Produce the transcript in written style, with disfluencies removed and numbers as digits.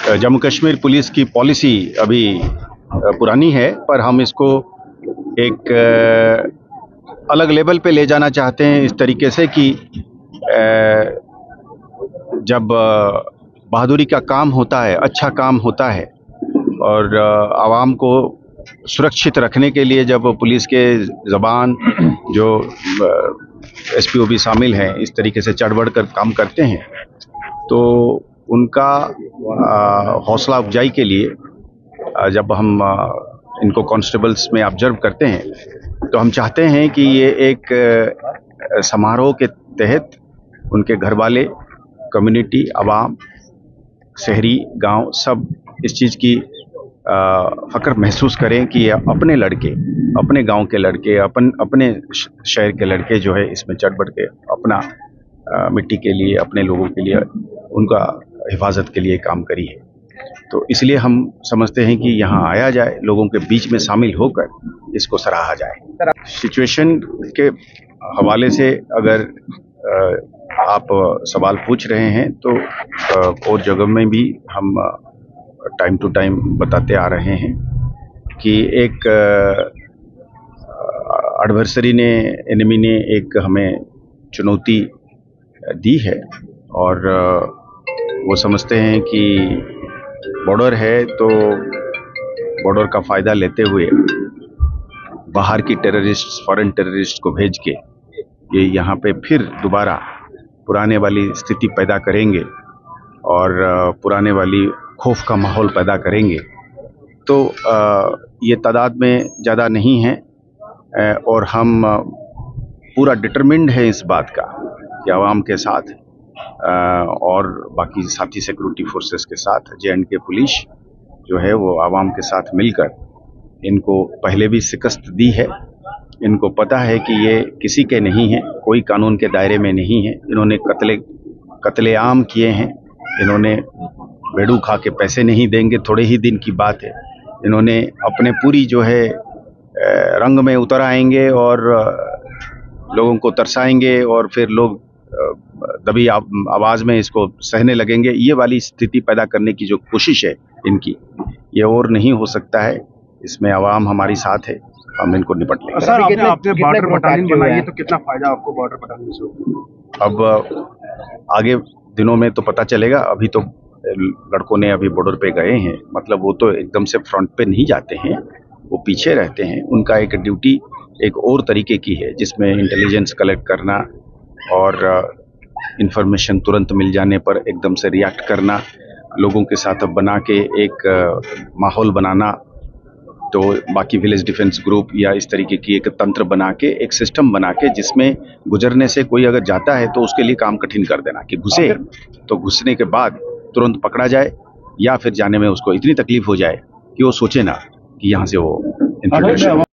Jammu Kashmir police की policy अभी पुरानी है, पर हम इसको एक अलग लेवल पे ले जाना चाहते हैं, इस तरीके से कि जब बहादुरी का काम होता है, अच्छा काम होता है और आवाम को सुरक्षित रखने के लिए जब पुलिस के जवान जो एसपीओ भी शामिल हैं, इस तरीके से चढ़ बढ़ कर काम करते हैं, तो उनका हौसला अफजाई के लिए जब हम इनको कांस्टेबल्स में ऑब्जर्व करते हैं तो हम चाहते हैं कि ये एक समारोह के तहत उनके घर वाले, कम्युनिटी, आवाम, शहरी, गांव सब इस चीज़ की फ़ख्र महसूस करें कि ये अपने लड़के, अपने गांव के लड़के, अपने शहर के लड़के जो है इसमें चढ़ बढ़ के अपना मिट्टी के लिए, अपने लोगों के लिए, उनका हिफाजत के लिए काम करी है। तो इसलिए हम समझते हैं कि यहाँ आया जाए, लोगों के बीच में शामिल होकर इसको सराहा जाए। सिचुएशन के हवाले से अगर आप सवाल पूछ रहे हैं तो और जगह में भी हम टाइम टू टाइम बताते आ रहे हैं कि एक एडवर्सरी ने, एनिमी ने एक हमें चुनौती दी है और वो समझते हैं कि बॉर्डर है तो बॉर्डर का फ़ायदा लेते हुए बाहर की टेररिस्ट, फॉरेन टेररिस्ट को भेज के ये यहाँ पे फिर दोबारा पुराने वाली स्थिति पैदा करेंगे और पुराने वाली खौफ का माहौल पैदा करेंगे। तो ये तादाद में ज़्यादा नहीं है और हम पूरा डिटरमिन्ड है इस बात का कि आवाम के साथ और बाकी साथी सिक्योरिटी फोर्सेस के साथ जे.एंड.के पुलिस जो है वो आवाम के साथ मिलकर इनको पहले भी शिकस्त दी है। इनको पता है कि ये किसी के नहीं हैं, कोई कानून के दायरे में नहीं है। इन्होंने कत्लेआम किए हैं, इन्होंने बेड़ू खा के पैसे नहीं देंगे, थोड़े ही दिन की बात है। इन्होंने अपने पूरी जो है रंग में उतर आएंगे और लोगों को तरसाएंगे और फिर लोग दबी आवाज़ में इसको सहने लगेंगे। ये वाली स्थिति पैदा करने की जो कोशिश है इनकी, ये और नहीं हो सकता है। इसमें आवाम हमारी साथ है, हम इनको निपट लेंगे। सर, आपने बॉर्डर बटालियन बनाई है, तो कितना फायदा आपको बॉर्डर बटालियन से? अब आगे दिनों में तो पता चलेगा। अभी तो लड़कों ने अभी बॉर्डर पे गए हैं, मतलब वो तो एकदम से फ्रंट पे नहीं जाते हैं, वो पीछे रहते हैं। उनका एक ड्यूटी एक और तरीके की है जिसमें इंटेलिजेंस कलेक्ट करना और इंफॉर्मेशन तुरंत मिल जाने पर एकदम से रिएक्ट करना, लोगों के साथ बना के एक माहौल बनाना। तो बाकी विलेज डिफेंस ग्रुप या इस तरीके की एक तंत्र बना के, एक सिस्टम बना के जिसमें गुजरने से कोई अगर जाता है तो उसके लिए काम कठिन कर देना कि घुसे तो घुसने के बाद तुरंत पकड़ा जाए या फिर जाने में उसको इतनी तकलीफ हो जाए कि वो सोचे ना कि यहाँ से वो इंट्रोड्यूस